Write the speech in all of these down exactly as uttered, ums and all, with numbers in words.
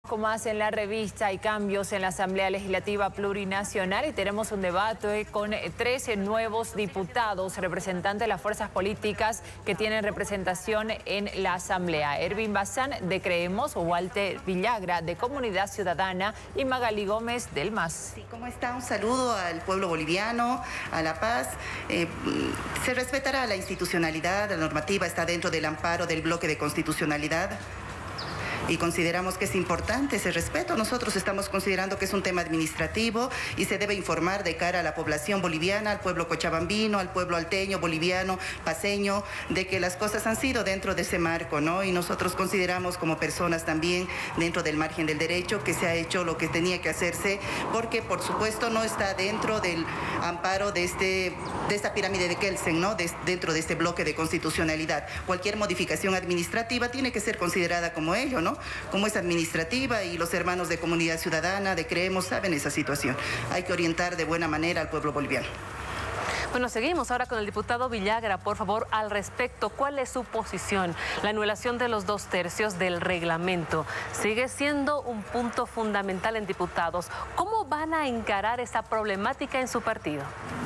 Con más en la revista, hay cambios en la Asamblea Legislativa Plurinacional y tenemos un debate con trece nuevos diputados, representantes de las fuerzas políticas que tienen representación en la Asamblea. Erwin Bazán de Creemos, Walter Villagra de Comunidad Ciudadana y Magali Gómez del M A S. Sí, ¿cómo está? Un saludo al pueblo boliviano, a La Paz. Eh, se respetará la institucionalidad, la normativa está dentro del amparo del bloque de constitucionalidad. Y consideramos que es importante ese respeto. Nosotros estamos considerando que es un tema administrativo y se debe informar de cara a la población boliviana, al pueblo cochabambino, al pueblo alteño, boliviano, paceño, de que las cosas han sido dentro de ese marco, ¿no? Y nosotros consideramos como personas también dentro del margen del derecho que se ha hecho lo que tenía que hacerse, porque por supuesto no está dentro del amparo de, este, de esta pirámide de Kelsen, ¿no? De, dentro de este bloque de constitucionalidad. Cualquier modificación administrativa tiene que ser considerada como ello, ¿no? Como es administrativa, y los hermanos de Comunidad Ciudadana, de Creemos, saben esa situación. Hay que orientar de buena manera al pueblo boliviano. Bueno, seguimos ahora con el diputado Villagra. Por favor, al respecto, ¿cuál es su posición? La anulación de los dos tercios del reglamento sigue siendo un punto fundamental en diputados. ¿Cómo van a encarar esa problemática en su partido?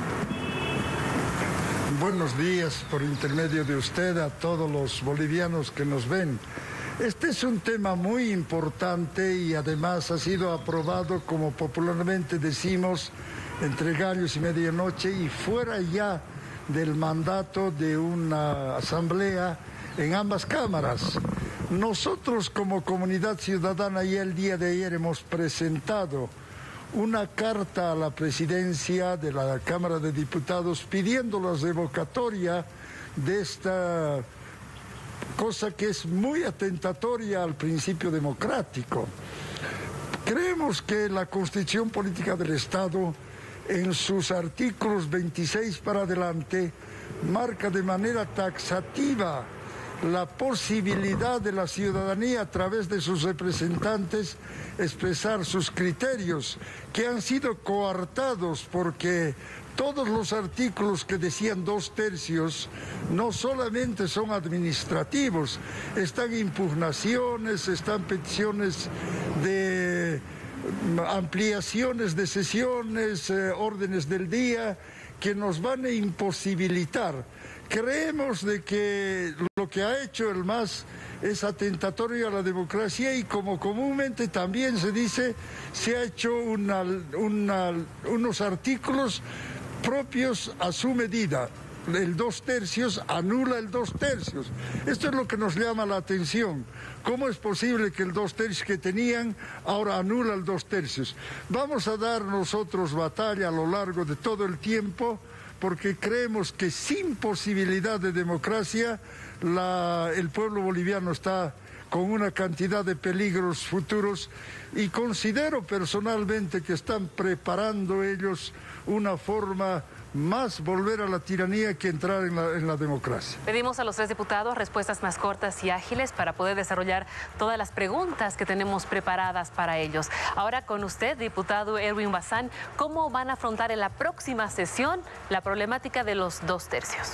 Buenos días, por intermedio de usted, a todos los bolivianos que nos ven. Este es un tema muy importante y además ha sido aprobado, como popularmente decimos, entre gallos y medianoche y fuera ya del mandato de una asamblea en ambas cámaras. Nosotros como Comunidad Ciudadana ya el día de ayer hemos presentado una carta a la presidencia de la Cámara de Diputados pidiendo la revocatoria de esta cosa que es muy atentatoria al principio democrático. Creemos que la Constitución Política del Estado, en sus artículos veintiséis para adelante, marca de manera taxativa la posibilidad de la ciudadanía a través de sus representantes expresar sus criterios, que han sido coartados porque todos los artículos que decían dos tercios no solamente son administrativos, están impugnaciones, están peticiones de ampliaciones de sesiones, eh, órdenes del día, que nos van a imposibilitar. Creemos de que lo que ha hecho el M A S es atentatorio a la democracia y, como comúnmente también se dice, se ha hecho una, una, unos artículos propios a su medida. El dos tercios anula el dos tercios. Esto es lo que nos llama la atención. ¿Cómo es posible que el dos tercios que tenían ahora anula el dos tercios? Vamos a dar nosotros batalla a lo largo de todo el tiempo, porque creemos que sin posibilidad de democracia la, el pueblo boliviano está con una cantidad de peligros futuros, y considero personalmente que están preparando ellos una forma más volver a la tiranía que entrar en la, en la democracia. Pedimos a los tres diputados respuestas más cortas y ágiles para poder desarrollar todas las preguntas que tenemos preparadas para ellos. Ahora con usted, diputado Erwin Bazán, ¿cómo van a afrontar en la próxima sesión la problemática de los dos tercios?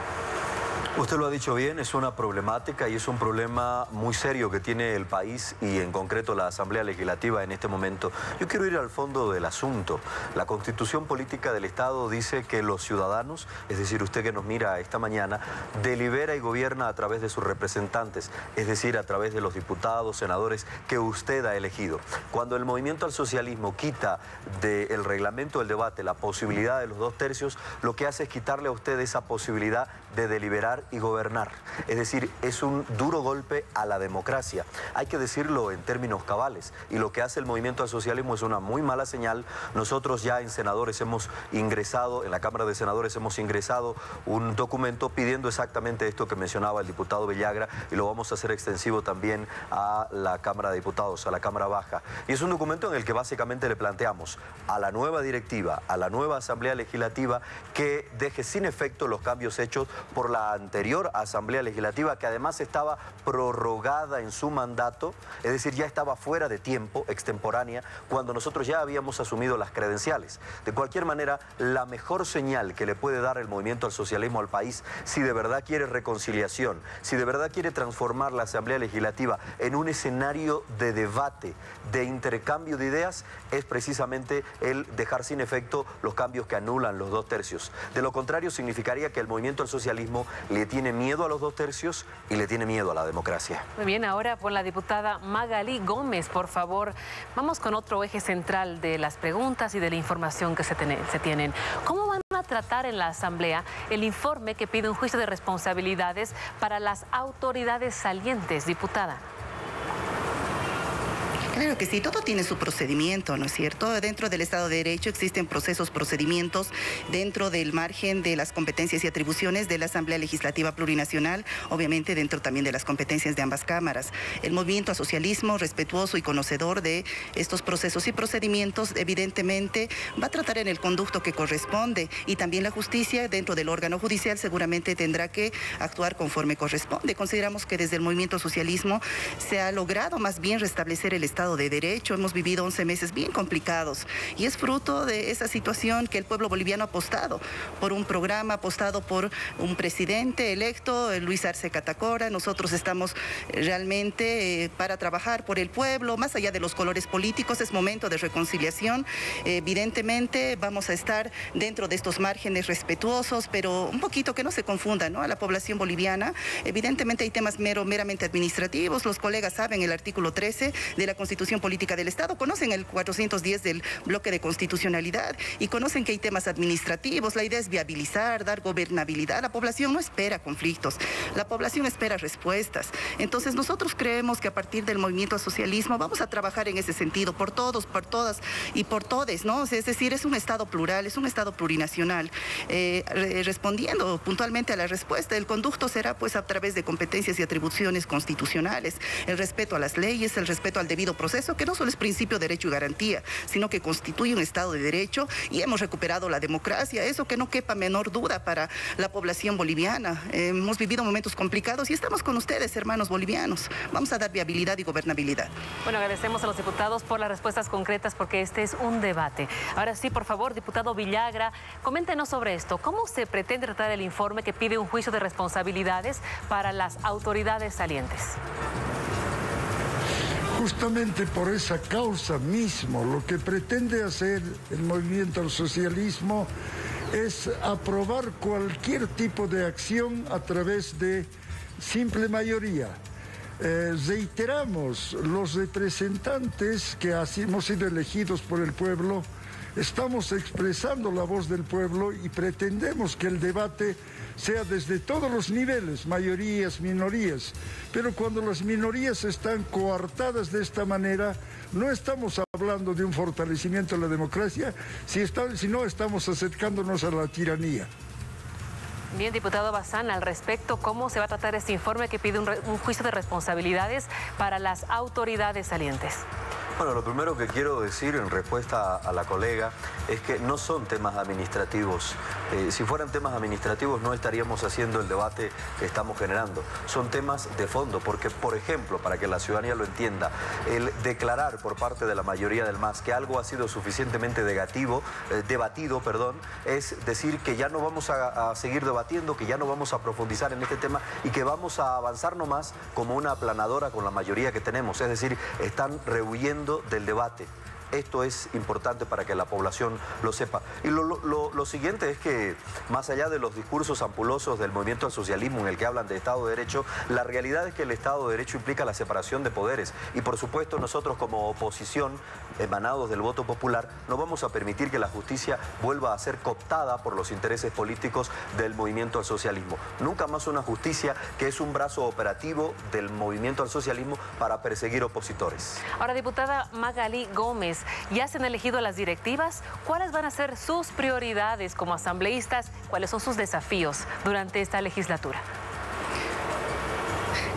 Usted lo ha dicho bien, es una problemática y es un problema muy serio que tiene el país y en concreto la Asamblea Legislativa en este momento. Yo quiero ir al fondo del asunto. La Constitución Política del Estado dice que los ciudadanos, es decir, usted que nos mira esta mañana, delibera y gobierna a través de sus representantes, es decir, a través de los diputados, senadores que usted ha elegido. Cuando el movimiento al socialismo quita del reglamento del debate la posibilidad de los dos tercios, lo que hace es quitarle a usted esa posibilidad de deliberar y gobernar. Es decir, es un duro golpe a la democracia. Hay que decirlo en términos cabales. Y lo que hace el movimiento al socialismo es una muy mala señal. Nosotros ya en senadores hemos ingresado, en la Cámara de Senadores hemos ingresado un documento pidiendo exactamente esto que mencionaba el diputado Villagra, y lo vamos a hacer extensivo también a la Cámara de Diputados, a la Cámara Baja. Y es un documento en el que básicamente le planteamos a la nueva directiva, a la nueva Asamblea Legislativa, que deje sin efecto los cambios hechos por la anterior anterior Asamblea Legislativa, que además estaba prorrogada en su mandato, es decir, ya estaba fuera de tiempo, extemporánea, cuando nosotros ya habíamos asumido las credenciales. De cualquier manera, la mejor señal que le puede dar el movimiento al socialismo al país, si de verdad quiere reconciliación, si de verdad quiere transformar la Asamblea Legislativa en un escenario de debate, de intercambio de ideas, es precisamente el dejar sin efecto los cambios que anulan los dos tercios. De lo contrario, significaría que el movimiento al socialismo le tiene miedo a los dos tercios y le tiene miedo a la democracia. Muy bien, ahora con la diputada Magalí Gómez, por favor. Vamos con otro eje central de las preguntas y de la información que se, ten- se tienen. ¿Cómo van a tratar en la Asamblea el informe que pide un juicio de responsabilidades para las autoridades salientes, diputada? Claro que sí, todo tiene su procedimiento, ¿no es cierto? Dentro del Estado de Derecho existen procesos, procedimientos dentro del margen de las competencias y atribuciones de la Asamblea Legislativa Plurinacional, obviamente dentro también de las competencias de ambas cámaras. El movimiento al socialismo, respetuoso y conocedor de estos procesos y procedimientos, evidentemente va a tratar en el conducto que corresponde, y también la justicia dentro del órgano judicial seguramente tendrá que actuar conforme corresponde. Consideramos que desde el movimiento al socialismo se ha logrado más bien restablecer el Estado de Derecho. Hemos vivido once meses bien complicados y es fruto de esa situación que el pueblo boliviano ha apostado por un programa, ha apostado por un presidente electo, Luis Arce Catacora. Nosotros estamos realmente eh, para trabajar por el pueblo, más allá de los colores políticos. Es momento de reconciliación. Eh, evidentemente vamos a estar dentro de estos márgenes respetuosos, pero un poquito que no se confunda, ¿no?, a la población boliviana. Evidentemente hay temas mero, meramente administrativos. Los colegas saben el artículo trece de la Constitución Política del Estado, conocen el cuatrocientos diez del bloque de constitucionalidad y conocen que hay temas administrativos. La idea es viabilizar, dar gobernabilidad. La población no espera conflictos, la población espera respuestas. Entonces nosotros creemos que a partir del movimiento al socialismo vamos a trabajar en ese sentido, por todos, por todas y por todes, ¿no? Es decir, es un Estado plural, es un Estado plurinacional. Eh, respondiendo puntualmente a la respuesta, el conducto será pues a través de competencias y atribuciones constitucionales, el respeto a las leyes, el respeto al debido proceso, que no solo es principio, derecho y garantía, sino que constituye un Estado de Derecho, y hemos recuperado la democracia, eso que no quepa menor duda para la población boliviana. Eh, hemos vivido momentos complicados y estamos con ustedes, hermanos bolivianos. Vamos a dar viabilidad y gobernabilidad. Bueno, agradecemos a los diputados por las respuestas concretas, porque este es un debate. Ahora sí, por favor, diputado Villagra, coméntenos sobre esto. ¿Cómo se pretende tratar el informe que pide un juicio de responsabilidades para las autoridades salientes? Justamente por esa causa mismo, lo que pretende hacer el movimiento al socialismo es aprobar cualquier tipo de acción a través de simple mayoría. Eh, reiteramos, los representantes que así hemos sido elegidos por el pueblo, estamos expresando la voz del pueblo y pretendemos que el debate sea desde todos los niveles, mayorías, minorías. Pero cuando las minorías están coartadas de esta manera, no estamos hablando de un fortalecimiento de la democracia, si está, sino estamos acercándonos a la tiranía. Bien, diputado Bazán, al respecto, ¿cómo se va a tratar este informe que pide un, re, un juicio de responsabilidades para las autoridades salientes? Bueno, lo primero que quiero decir en respuesta a la colega es que no son temas administrativos. Eh, si fueran temas administrativos no estaríamos haciendo el debate que estamos generando. Son temas de fondo, porque, por ejemplo, para que la ciudadanía lo entienda, el declarar por parte de la mayoría del M A S que algo ha sido suficientemente negativo, eh, debatido, perdón, es decir que ya no vamos a, a seguir debatiendo, que ya no vamos a profundizar en este tema y que vamos a avanzar nomás como una aplanadora con la mayoría que tenemos. Es decir, están rehuyendo del debate. Esto es importante para que la población lo sepa. Y lo, lo, lo siguiente es que, más allá de los discursos ampulosos del movimiento al socialismo en el que hablan de Estado de Derecho, la realidad es que el Estado de Derecho implica la separación de poderes. Y por supuesto nosotros como oposición, emanados del voto popular, no vamos a permitir que la justicia vuelva a ser cooptada por los intereses políticos del movimiento al socialismo. Nunca más una justicia que es un brazo operativo del movimiento al socialismo para perseguir opositores. Ahora, diputada Magalí Gómez, ¿ya se han elegido a las directivas? ¿Cuáles van a ser sus prioridades como asambleístas? ¿Cuáles son sus desafíos durante esta legislatura?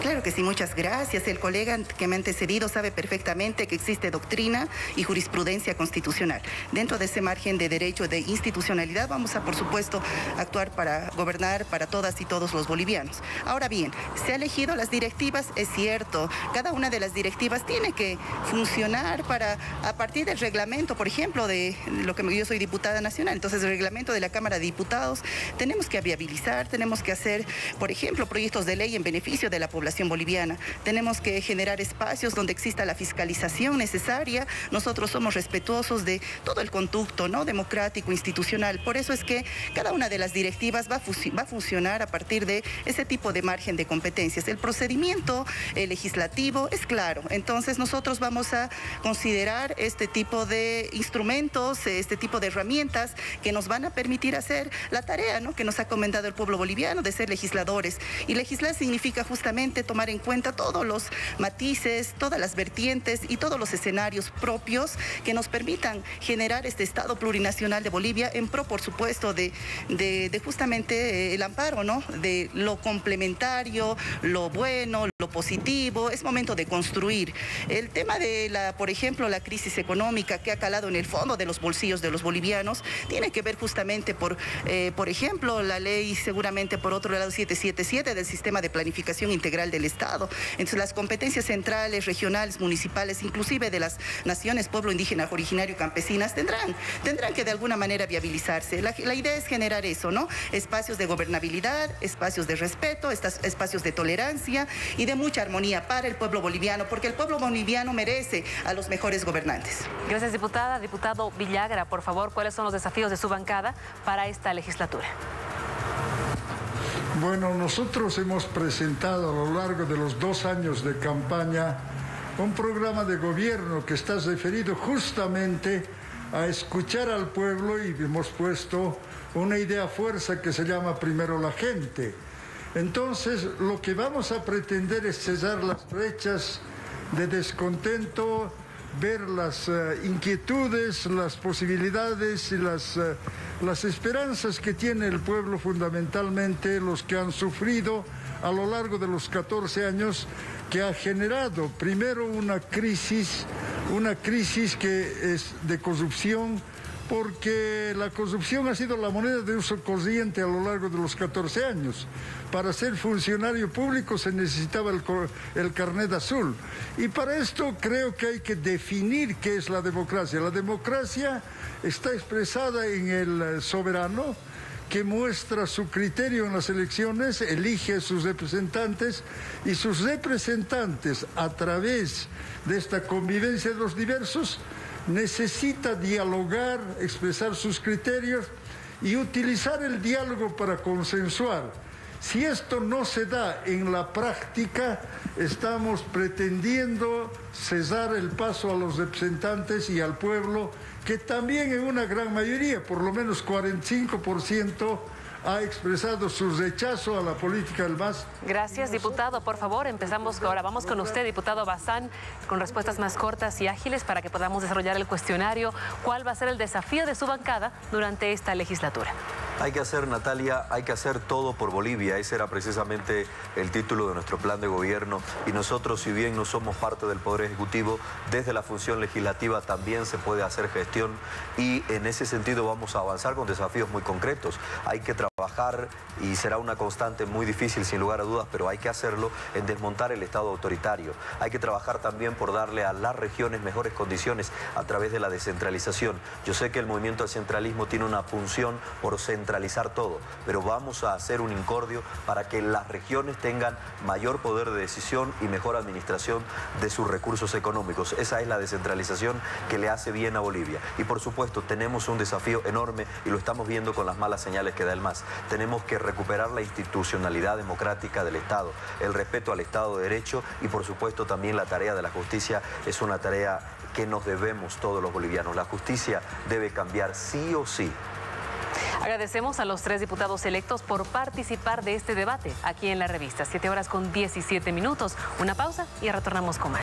Claro que sí, muchas gracias. El colega que me ha antecedido sabe perfectamente que existe doctrina y jurisprudencia constitucional. Dentro de ese margen de derecho de institucionalidad vamos a, por supuesto, actuar para gobernar para todas y todos los bolivianos. Ahora bien, se ha elegido las directivas, es cierto, cada una de las directivas tiene que funcionar para, a partir del reglamento, por ejemplo, de lo que yo soy diputada nacional, entonces el reglamento de la Cámara de Diputados, tenemos que viabilizar, tenemos que hacer, por ejemplo, proyectos de ley en beneficio de la población boliviana, tenemos que generar espacios donde exista la fiscalización necesaria. Nosotros somos respetuosos de todo el conducto, ¿no?, democrático, institucional. Por eso es que cada una de las directivas va a, va a funcionar a partir de ese tipo de margen de competencias. El procedimiento eh, legislativo es claro, entonces nosotros vamos a considerar este tipo de instrumentos, este tipo de herramientas que nos van a permitir hacer la tarea, ¿no?, que nos ha encomendado el pueblo boliviano de ser legisladores. Y legislar significa justamente tomar en cuenta todos los matices, todas las vertientes y todos los escenarios propios que nos permitan generar este Estado plurinacional de Bolivia en pro, por supuesto, de, de, de justamente el amparo, ¿no?, de lo complementario, lo bueno, lo positivo. Es momento de construir. El tema de, la, por ejemplo, la crisis económica que ha calado en el fondo de los bolsillos de los bolivianos, tiene que ver justamente por, eh, por ejemplo, la ley, seguramente por otro lado, setecientos setenta y siete del Sistema de Planificación Integral del Estado. Entonces, las competencias centrales, regionales, municipales, inclusive de las naciones pueblo indígena, originario, campesinas, tendrán, tendrán que de alguna manera viabilizarse. La, la idea es generar eso, ¿no? Espacios de gobernabilidad, espacios de respeto, estas, espacios de tolerancia y de mucha armonía para el pueblo boliviano, porque el pueblo boliviano merece a los mejores gobernantes. Gracias, diputada. Diputado Villagra, por favor, ¿cuáles son los desafíos de su bancada para esta legislatura? Bueno, nosotros hemos presentado a lo largo de los dos años de campaña un programa de gobierno que está referido justamente a escuchar al pueblo, y hemos puesto una idea fuerza que se llama primero la gente. Entonces, lo que vamos a pretender es cesar las brechas de descontento, ver las uh, inquietudes, las posibilidades y las, uh, las esperanzas que tiene el pueblo, fundamentalmente los que han sufrido a lo largo de los catorce años, que ha generado primero una crisis, una crisis que es de corrupción, porque la corrupción ha sido la moneda de uso corriente a lo largo de los catorce años. Para ser funcionario público se necesitaba el, el carnet azul. Y para esto creo que hay que definir qué es la democracia. La democracia está expresada en el soberano, que muestra su criterio en las elecciones, elige a sus representantes, y sus representantes, a través de esta convivencia de los diversos, necesita dialogar, expresar sus criterios y utilizar el diálogo para consensuar. Si esto no se da en la práctica, estamos pretendiendo cesar el paso a los representantes y al pueblo, que también en una gran mayoría, por lo menos cuarenta y cinco por ciento, ha expresado su rechazo a la política del M A S. Gracias, diputado. Por favor, empezamos ahora. Vamos con usted, diputado Bazán, con respuestas más cortas y ágiles para que podamos desarrollar el cuestionario. ¿Cuál va a ser el desafío de su bancada durante esta legislatura? Hay que hacer, Natalia, hay que hacer todo por Bolivia. Ese era precisamente el título de nuestro plan de gobierno. Y nosotros, si bien no somos parte del Poder Ejecutivo, desde la función legislativa también se puede hacer gestión. Y en ese sentido vamos a avanzar con desafíos muy concretos. Hay que trabajar, y será una constante muy difícil sin lugar a dudas, pero hay que hacerlo, en desmontar el Estado autoritario. Hay que trabajar también por darle a las regiones mejores condiciones a través de la descentralización. Yo sé que el movimiento al centralismo tiene una función por centralizar todo, pero vamos a hacer un incordio para que las regiones tengan mayor poder de decisión y mejor administración de sus recursos económicos. Esa es la descentralización que le hace bien a Bolivia. Y por supuesto tenemos un desafío enorme, y lo estamos viendo con las malas señales que da el M A S. Tenemos que recuperar la institucionalidad democrática del Estado, el respeto al Estado de Derecho, y por supuesto también la tarea de la justicia es una tarea que nos debemos todos los bolivianos. La justicia debe cambiar sí o sí. Agradecemos a los tres diputados electos por participar de este debate aquí en la revista. Siete horas con diecisiete minutos. Una pausa y retornamos con más.